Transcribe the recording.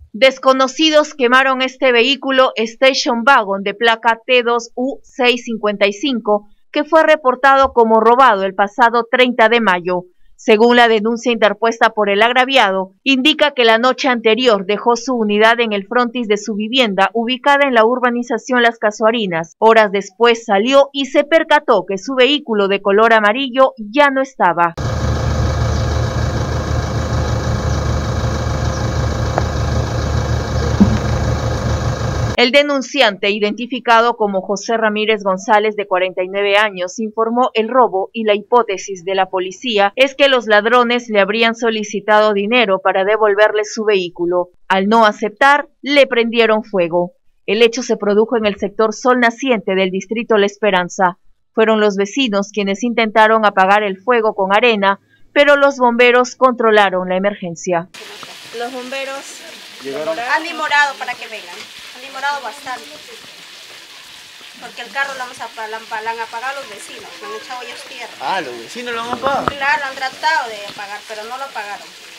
Desconocidos quemaron este vehículo Station Wagon de placa T2U655 que fue reportado como robado el pasado 30 de mayo. Según la denuncia interpuesta por el agraviado, indica que la noche anterior dejó su unidad en el frontis de su vivienda ubicada en la urbanización Las Casuarinas. Horas después salió y se percató que su vehículo de color amarillo ya no estaba. El denunciante, identificado como José Ramírez González, de 49 años, informó el robo y la hipótesis de la policía es que los ladrones le habrían solicitado dinero para devolverle su vehículo. Al no aceptar, le prendieron fuego. El hecho se produjo en el sector Sol Naciente del distrito La Esperanza. Fueron los vecinos quienes intentaron apagar el fuego con arena, pero los bomberos controlaron la emergencia. Los bomberos han demorado para que vengan, han demorado bastante, porque el carro lo han apagado los vecinos, lo han echado ellos tierra. Ah, los vecinos lo han apagado. Claro, han tratado de apagar, pero no lo apagaron.